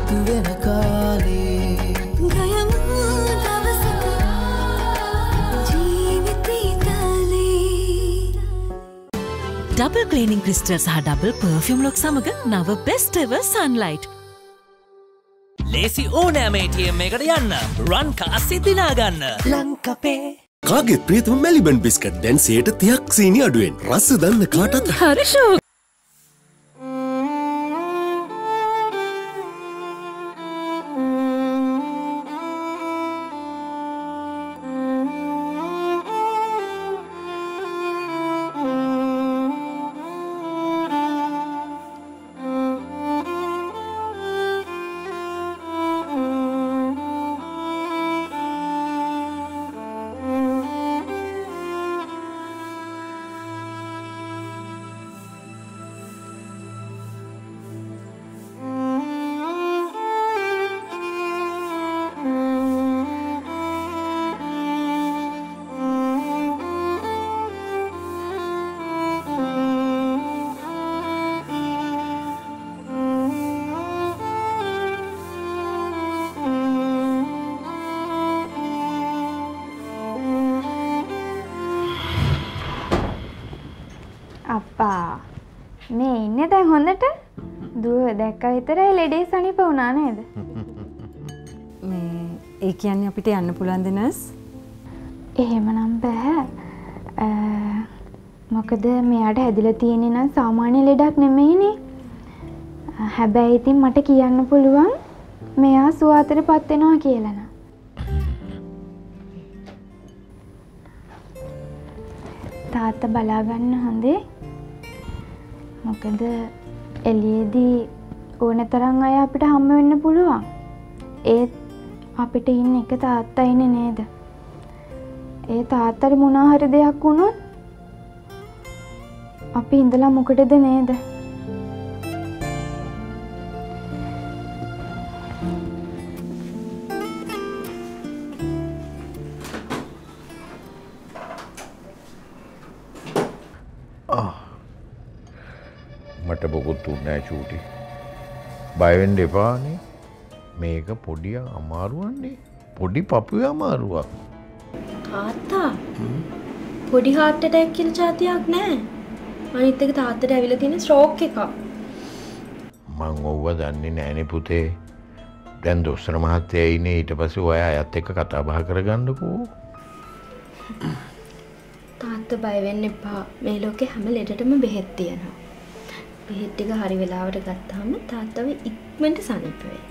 එකතු වෙන කාලේ ගයමු දවසක ජීවිතේ Double cleaning crystal සහ double perfume look සමග නව best ever sunlight. ලේසි ඕනෑම ATM එකට යන්න රන් කාසි දිනා ගන්න ලංකපේ. කාගෙත් ප්‍රියතම මෙලිබන් බිස්කට් දැන් 30% සීනි අඩුවෙන්. රස දන්න කාටත් හරි ෂෝක්. අප්පා මේ ඉන්නේ දැන් හොඳට දුව දැක්ක විතරයි ලෙඩේ සනීප වුණා නේද? මේ ඒ කියන්නේ අපිට යන්න පුළුවන් ද නර්ස්? එහෙමනම් බෑ. මොකද මෙයාට හැදිලා තියෙන්නේ නම් සාමාන්‍ය ලෙඩක් නෙමෙයිනේ. හැබැයි ඉතින් මට කියන්න පුළුවන් මෙයා සුවාතරපත් වෙනවා කියලා නා. තාත්තා බලා ගන්න හොඳේ. මොකද එළියේදී ඕන තරම් අය අපිට හම්බ වෙන්න පුළුවන්. ඒත් අපිට ඉන්න එක තාත්තා ඉන්නේ නේද? ඒ තාත්තට මොනවා හරි දෙයක් වුණොත් අපි ඉඳලා මොකටද නේද? මට බොකුත් උන්නෑ චූටි. බය වෙන්න එපානේ. මේක පොඩි අමාරුවන්නේ. පොඩි පපුවේ අමාරුවක්. තාත්තා පොඩි heart attack කියලා જાතියක් නෑ. අනිත් එක තාත්තට ඇවිල්ලා තියෙන stroke එකක්. මං ඔව්ව දන්නේ නෑනේ පුතේ. දැන් දොස්තර මහත්තයා ඉන්නේ ඊට පස්සේ ඔයා අයත් එක්ක කතා බහ කරගන්නකෝ. තාත්තා බය වෙන්න එපා. මේ ලෝකේ හැම ලෙඩටම බෙහෙත් තියෙනවා. බෙහෙත් ටික හරි වෙලාවට ගත්තාම තාත්තව ඉක්මනට සනීප වෙයි.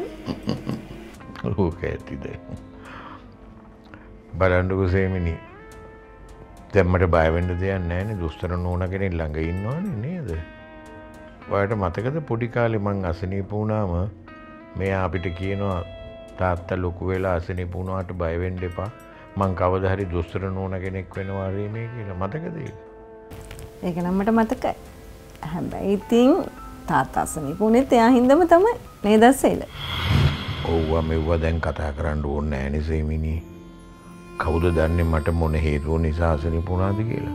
ඕක ඇතිද? බලන්නකෝ සේමිනි. දැන් මට බය වෙන්න දෙයක් නෑනේ. දොස්තර නෝනා කෙනෙක් ළඟ ඉන්නවනේ නේද? ඔයාලට මතකද පොඩි කාලේ මං අසනීප වුණාම මෙයා අපිට කියනවා තාත්තා ලොකු වෙලා අසනීප වුණාට බය වෙන්න එපා. මං කවදා හරි දොස්තර නෝනා කෙනෙක් වෙනවා රේමේ කියලා. මතකද ඒක? ඒක නම් මට මතකයි. හැබැයි ඉතින් තාත්තා අසනීප වුණෙත් එයා හින්දම තමයි නේද සෙල? ඔව්ව මෙව්ව දැන් කතා කරන්න ඕනේ නෑනේ සේමිනි. කවුද දන්නේ මට මොන හේතුව නිසා අසනීප වුණාද කියලා?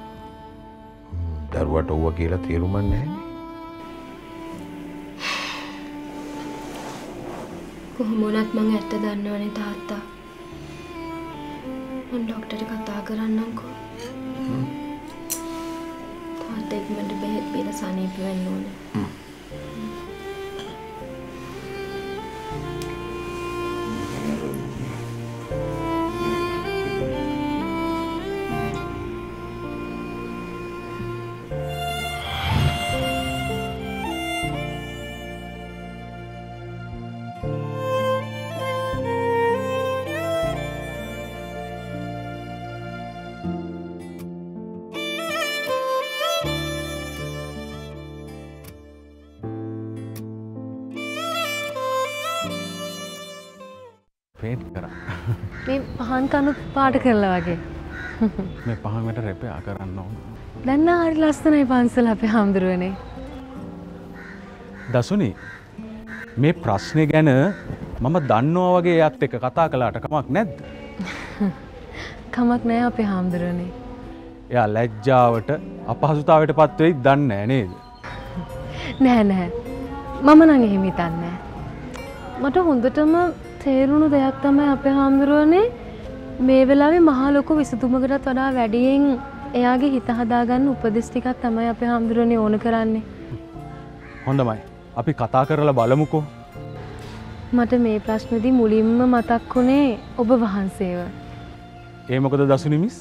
දරුවට ඔව්ව කියලා තේරුම් නැහැ. කොහොම වුණත් මං ඇත්ත දන්නවනේ තාත්තා. මං ડોක්ටර්ට කතා කරන්නම්කෝ. තාත්තා ඉක්මනට බෙහෙත් බීලා සනීප වෙන්න ඕනේ. පේට් කරා. මේ පහන් කනුත් පාට කරලා වගේ. මේ පහන් වලට රෙපයා කරන්න ඕන. දැන් නා හරි ලස්සනයි පන්සල අපේ හාමුදුරුවනේ. දසුනි මේ ප්‍රශ්නේ ගැන මම දන්නවා වගේ එයාත් එක්ක කතා කළාට කමක් නැද්ද? කමක් නැහැ අපේ හාමුදුරුවනේ. එයා ලැජ්ජාවට අපහසුතාවයට පත් වෙයි දන්නේ නැහැ නේද? නෑ නෑ. මම නම් එහෙම හිතන්නේ නෑ. මට හොඳටම තේරුණු දෙයක් තමයි අපේ හාමුදුරුවනේ මේ වෙලාවේ මහා ලොකු විසඳුමකටත් වඩා වැඩියෙන් එයාගේ හිත හදාගන්න උපදෙස් ටිකක් තමයි අපේ හාමුදුරුවනේ ඕන කරන්නේ. හොඳමයි. අපි කතා කරලා බලමුකෝ. මට මේ ප්‍රශ්නේදී මුලින්ම මතක් වුණේ ඔබ වහන්සේව. ඒ මොකද දසුනි මිස්?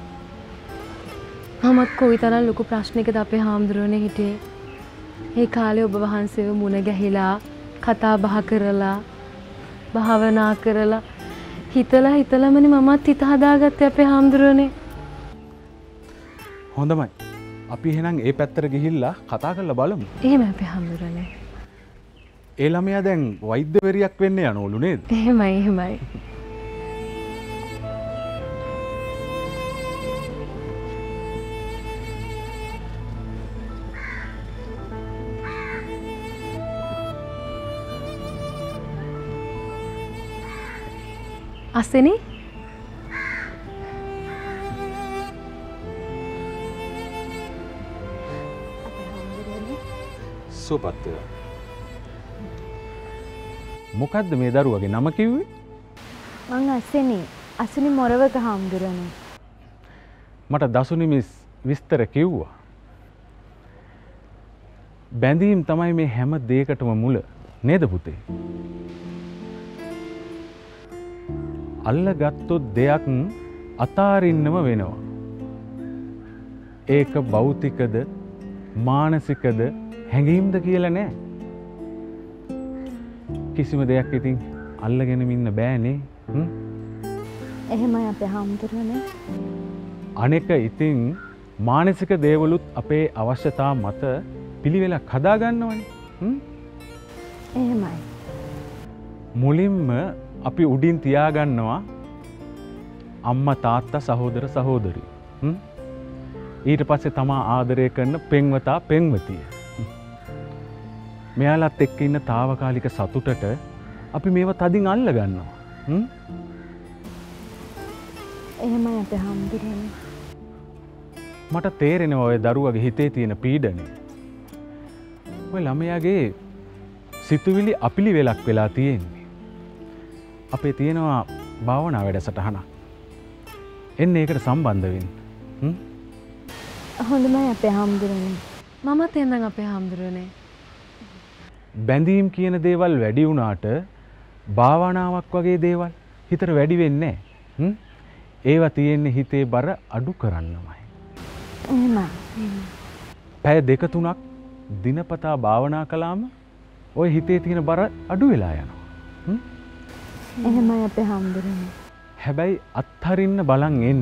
මමත් කොයිතරම් ලොකු ප්‍රශ්නයකද අපේ හාමුදුරුවනේ හිටියේ. ඒ කාලේ ඔබ වහන්සේව මුණ ගැහිලා කතා බහ කරලා භාවනා කරලා හිතලාමනේ මමත් හිත හදාගත්තේ අපේ හාමුදුරුවනේ. හොඳමයි. අපි එහෙනම් ඒ පැත්තට ගිහිල්ලා කතා කරලා බලමු. එහෙමයි අපේ හාමුදුරුවනේ. ඒ ළමයා දැන් වෛද්‍යවරියක් වෙන්න යනවලු නේද? එහෙමයි. අසෙනි සුපත් මොකද්ද මේ දරුවගේ නම කිව්වේ? මං අසෙනි මොරවක හාමුදුරනේ. මට දසුනි මිස් විස්තර කිව්වා. බැඳීම් තමයි මේ හැම දෙයකටම මුල නේද පුතේ? අල්ලගත්තොත් දෙයක් අතාරින්නම වෙනවා. ඒක භෞතිකද මානසිකද හැඟීම්ද කියලා නෑ. කිසිම දෙයක් ඉතින් අල්ලගෙනම ඉන්න බෑනේ. එහෙමයි අපේ හාමුදුරනේ. අනෙක ඉතින් මානසික දේවලුත් අපේ අවශ්‍යතා මත පිළිවෙලක් හදාගන්නවනේ. එහෙමයි. මුලින්ම අපි උඩින් තියාගන්නවා අම්මා තාත්තා සහෝදර සහෝදරි. ඊට පස්සේ තමා ආදරය කරන පෙම්වතා පෙම්වතිය. මෙයාලත් එක්ක ඉන්න తాවකාලික සතුටට අපි මේව තදින් අල්ල ගන්නවා. එහෙමයි අපේ හාමුදුරනේ. මට තේරෙනවා ඔය දරුවගේ හිතේ තියෙන පීඩනය. ඔය ළමයාගේ සිතුවිලි අපිලිවෙලක් වෙලා තියෙන්නේ. අපේ තියෙනවා භාවනා වැඩසටහනක්. එන්න ඒකට සම්බන්ධ වෙන්න. හොඳමයි අපේ හාමුදුරනේ. මමත් එන්නම් අපේ හාමුදුරනේ. බැඳීම් කියන දේවල් වැඩි වුණාට භාවනාවක් වගේ දේවල් හිතට වැඩි වෙන්නේ නැහැ. ඒවා තියෙන්නේ හිතේ බර අඩු කරන්නමයි. එහෙමයි. පැය 2-3ක් දිනපතා භාවනා කළාම ඔය හිතේ තියෙන බර අඩු වෙලා යනවා. එහෙමයි අපේ හාමුදුරනේ. හැබැයි අත්හරින්න බලන් එන්න.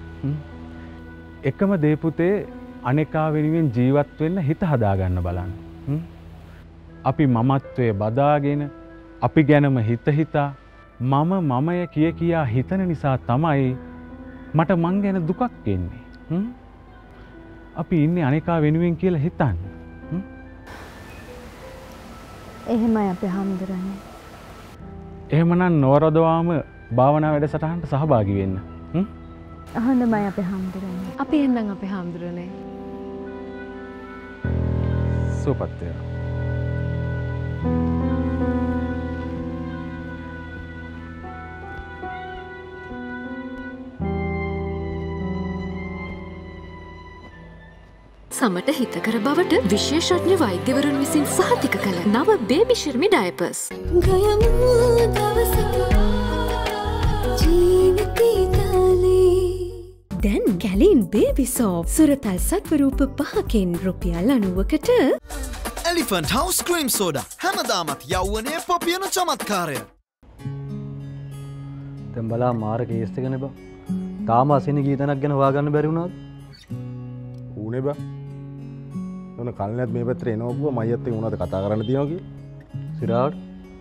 එකම දේ පුතේ අනේකා වෙනුවෙන් ජීවත් වෙන්න හිත හදාගන්න බලන්න. අපි මමත්වයේ බදාගෙන අපි ගැනම හිතා මමය කියා හිතන නිසා තමයි මට මං ගැන දුකක් එන්නේ. අපි ඉන්නේ අනේකා වෙනුවෙන් කියලා හිතන්න. එහෙමයි අපේ හාමුදුරනේ. එහෙමනම් නවරදවාම භාවනා වැඩසටහනට සහභාගී වෙන්න. හොඳමයි අපේ හාමුදුරනේ. අපි එන්නම් අපේ හාමුදුරනේ. සුපත්ය. සමට හිතකර බවට විශේෂඥ වෛද්‍යවරුන් විසින් සහතික කළ නව බේබි ශිර්මි ඩයපර්ස්. දැන් ගැලීන් බේබි සෝප් සුරතල් සත්වරූප 5කින් රුපියල් 90කට එලිෆන්ට් හවුස් ක්‍රීම් සෝඩා හැමදාමත් යෞවනයේ පොපියන චමත්කාරය. දැන් බලා මාර කේස් එක නේ බා. තාම අසින ගීතනක් ගැන හොයාගන්න බැරි වුණාද? ඌනේ බා. ඔන්න කල්නත් මේ පැත්තට එනවා බුවා මයියත් එක්ක මොනවද කතා කරන්න තියනවා කි? සිරාවට.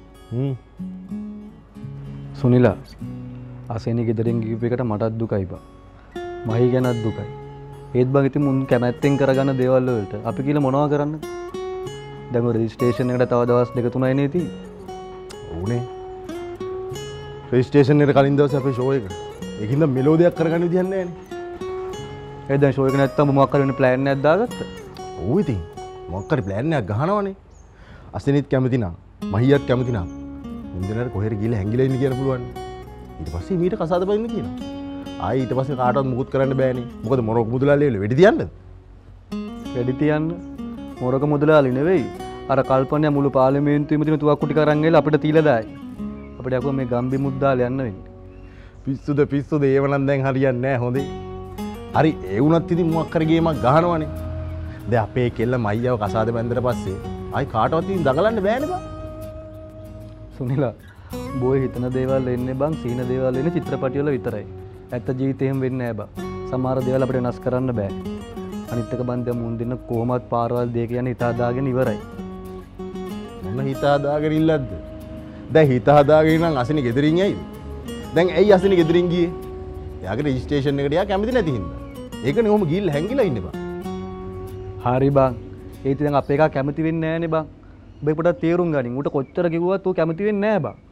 සුනිලා අසේනි ගෙදරින් ගිහපු එකට මටත් දුකයි බා. මහී ගැනත් දුකයි. ඒත් බං ඉතින් මුන් කැමැත්තෙන් කරගන්න දේවල් වලට අපි කියලා මොනවද කරන්නද? දැන් ඔය රෙජිස්ට්‍රේෂන් එකට තව දවස් 2-3යි නේ තියෙන්නේ. ඌනේ. රෙජිස්ට්‍රේෂන් එකට කලින් දවසේ අපේ ෂෝ එක. ඒකින්ද මෙලෝඩියක් කරගන්න විදියක් නැහැ නේ. දැන් ෂෝ එක නැත්තම් මොකක් හරි වෙන ප්ලෑන් එකක් දාගත්තා. ඔව් ඉතින් මොකක් හරි ප්ලෑන් එකක් ගහනවනේ. අසෙනිත් කැමති නම් මහියත් කැමති නම් මුන්දනට කොහෙර ගිහලා හැංගිලා ඉන්න කියන්න පුළුවන්. ඊට පස්සේ මීට කසාද බඳින්න කියනවා. ආයි ඊට පස්සේ කාටවත් මුකුත් කරන්න බෑනේ. මොකද මොරොක් මුදලාලිය වෙඩි තියන්නද? වෙඩි තියන්න මොරොක මුදලාලි නෙවෙයි. අර කල්පනය මුළු පාර්ලිමේන්තුවෙම තියෙන තුවක්කු ටික අරන් ගිහලා අපිට තීලා දායි. අපිට යකෝ මේ ගම්බි මුද්දාලා යන්න වෙන්නේ. පිස්සුද ඒව නම් දැන් හරියන්නේ නැහැ හොඳේ. හරි ඒ වුණත් ඉතින් මොකක් කර ගේමක් ගහනවනේ. දැන් අපේ කෙල්ල මයියව කසාද බැන්දට පස්සේ ආයි කාටවත් ඉතින් දඟලන්න බෑනේ බං. සුනිලා බොයි හිතන දේවල් එන්නේ බං සීන දේවල් එන්නේ චිත්‍රපටි වල විතරයි. ඇත්ත ජීවිතේ එහෙම වෙන්නේ නැහැ බං. සමහර දේවල් අපිට වෙනස් කරන්න බෑ. අනිත් එක බං දැන් මුන් දෙන්න කොහොමත් පාරවල් දෙක කියන්නේ හිත හදාගෙන ඉවරයි. මොන හිත හදාගෙන ඉල්ලද්ද? දැන් හිත හදාගෙන නම් අසිනි ගෙදරින් ඇයිද? දැන් ඇයි අසිනි ගෙදරින් ගියේ? එයාගේ රෙජිස්ට්‍රේෂන් එකට එයා කැමති නැති හින්දා. ඒකනේ ඔහොම ගිහිල්ලා හැංගිලා ඉන්නේ බං. හරි බං. ඒත් දැන් අපේ එකා කැමති වෙන්නේ නැහනේ බං. ඔබ පොඩක් තේරුම් ගනින්. ඌට කොච්චර කිව්වත් ඌ කැමති වෙන්නේ නැහැ බං.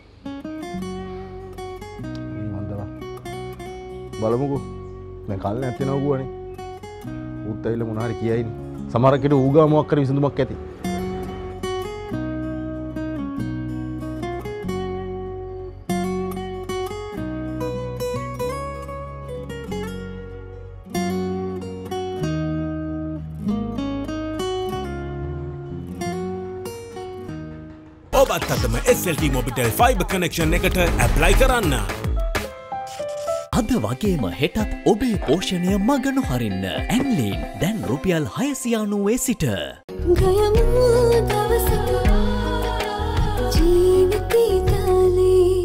බලමුකෝ. දැන් කල් නැතිනව ගුවනේ. ඌත් ඇවිල්ලා මොන හරි කියයිනේ. සමහරක් කෙට ඌගා මොකක් කර විසඳුමක් ඇති. ඔබත් අදම SLT Mobitel Fiber Connection එකට ඇප්ලයි කරන්න. අද වගේම හෙටත් ඔබේ පෝෂණය මග නොහරින්න. ඇන්ලීන් දැන් රුපියල් 690 සිට. ගයමු දවසක ජීවිතේ තාලේ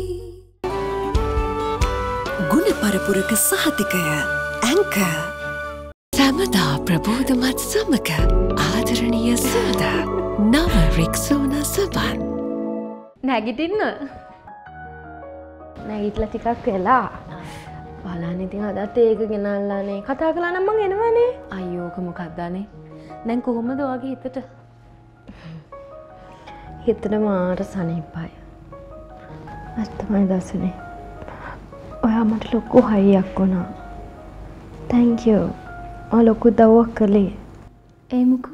ගුණ පරපුරක සහතිකය ඇංකර් සමදා ප්‍රබෝධමත් සමක ආදරණීය සුවඳ නව රික්සෝනා සබන් නැගිටින්න නැගිටලා ටිකක් වෙලා බලන්න ඉතින් අදත් ඒක ගෙනල්ලානේ කතා කළා නම් මං එනවනේ අයියෝක මොකක්දනේ දැන් කොහොමද ඔයාගේ හිතට හිතට මාර සනීපයි ඇත්තමයි දසනේ ඔයා මට ලොකු හයියක් වුණා thank you ඔයා ලොකු දව්වක් කළේ ඒ මොකෝ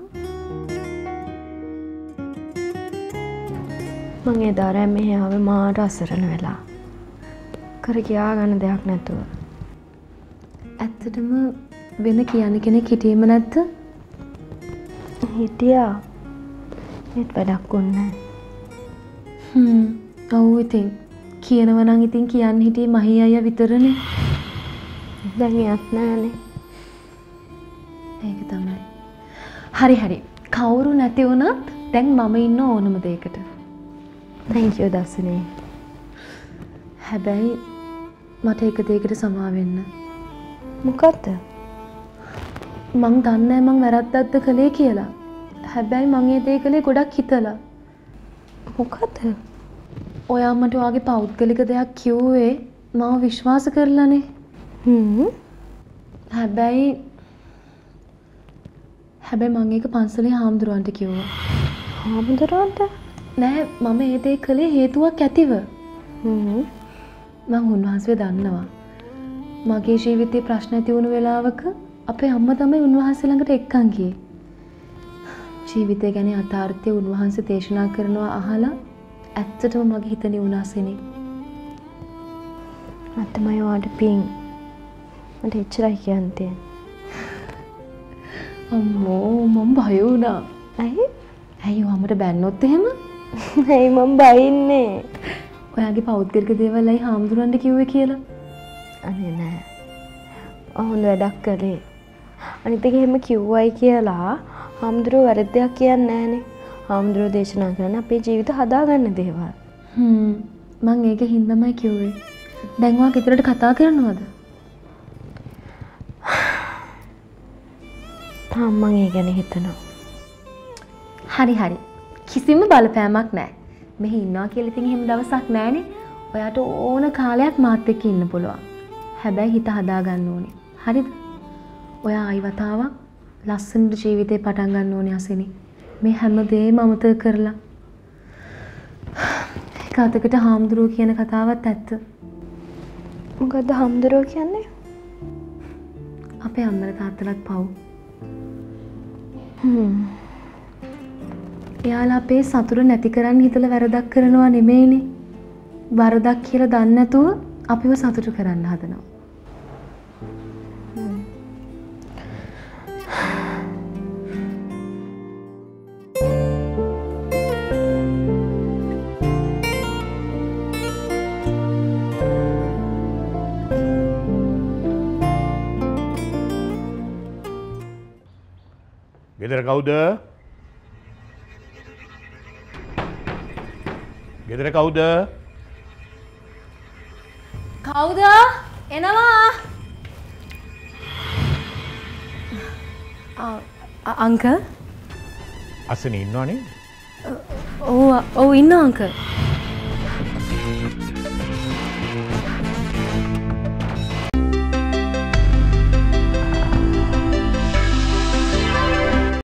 මං එදා රෑ මෙහි ආවේ මාර අසරණ වෙලා කර කියා ගන්න දෙයක් නැතුව ඇත්තටම වෙන කියන්න කෙනෙක් හිටියේම නැද්ද? හිටියා. ඒත් වැඩක් වුණේ ඔව් ඉතින් කියනවා නම් ඉතින් කියන්න හිටියේ මහී අයියා විතරනේ. දැන් එයත් නැහනේ. ඒක තමයි. හරි. කවුරු නැති වුණත් දැන් මම ඉන්න ඕනම දෙයකට. thank you දසනේ. හැබැයි මට එක දෙයකට සමා වෙන්න. මොකද්ද? මං දන්නේ මං වැරද්දක්ද කළේ කියලා. හැබැයි මං ඒ දේ කළේ ගොඩක් හිතලා. මොකද්ද? ඔයා මට ඔයාගේ පෞද්ගලික දෙයක් කිව්වේ මාව විශ්වාස කරලානේ. හැබැයි මං ඒක පන්සලේ හාමුදුරුවන්ට කිව්වා. හාමුදුරුවන්ට? නෑ මම ඒ දේ කළේ හේතුවක් ඇතිව. මං උන්වහන්සේ දන්නවා. මගේ ජීවිතේ ප්‍රශ්න ඇති වුණු වෙලාවක අපේ අම්මා තමයි උන්වහන්සේ ළඟට එක්කන් ගියේ. ජීවිතය ගැන යථාර්ථය උන්වහන්සේ දේශනා කරනවා අහලා ඇත්තටම මගේ හිත නිවුණාසෙනේ. අතමයි වාට පිං. මට එච්චරයි කියන්න තියෙන්නේ. අම්මෝ මම බය වුණා. ඇයි? ඇයි ඔයාමට බැන්නොත් එහෙම? ඇයි මම බයින්නේ? ඔයාගේ පෞද්ගලික දේවල් ඇයි හාමුදුරන්ට කිව්වේ කියලා? අනේ නෑ. හොඳ වැඩක් කළේ. අනිත් එක එහෙම කිව්වයි කියලා හාමුදුරුවෝ වැරද්දක් කියන්නේ නෑනේ. හාමුදුරුවෝ දේශනා කරන්නේ අපේ ජීවිත හදාගන්න දේවල්. මං ඒක හින්දාමයි කිව්වේ. දැන් ඔයා ගෙදරට කතා කරනවද? තාම මං ඒ ගැන හිතනවා. හරි. කිසිම බලපෑමක් නෑ. මෙහි ඉන්නවා කියලා ඉතින් එහෙම දවසක් නෑනේ. ඔයාට ඕන කාලයක් මාත් එක්ක ඉන්න පුළුවන්. හැබැයි හිත හදාගන්න ඕනේ. හරිද? ඔයා ආයි වතාවක් ලස්සනට ජීවිතේ පටන් ගන්න ඕනේ අසෙනි. මේ හැමදේම අමතක කරලා. කාටකට හාමුදුරුවෝ කියන කතාවත් ඇත්ත. මොකද්ද හාමුදුරුවෝ කියන්නේ? අපේ අම්මලා තාත්තලාත් පව්. එයාලා අපේ සතුට නැති කරන්න හිතලා වැරදක් කරනවා නෙමෙයිනේ. වරදක් කියලා දන්නේ නැතුව අපිව සතුටු කරන්න හදනවා. ගෙදර කවුද? ගෙදර කවුද? කවුද? එනවා. අංකල් අසනේ ඉන්නවනේ? ඔව් ඉන්නවා අංකල්.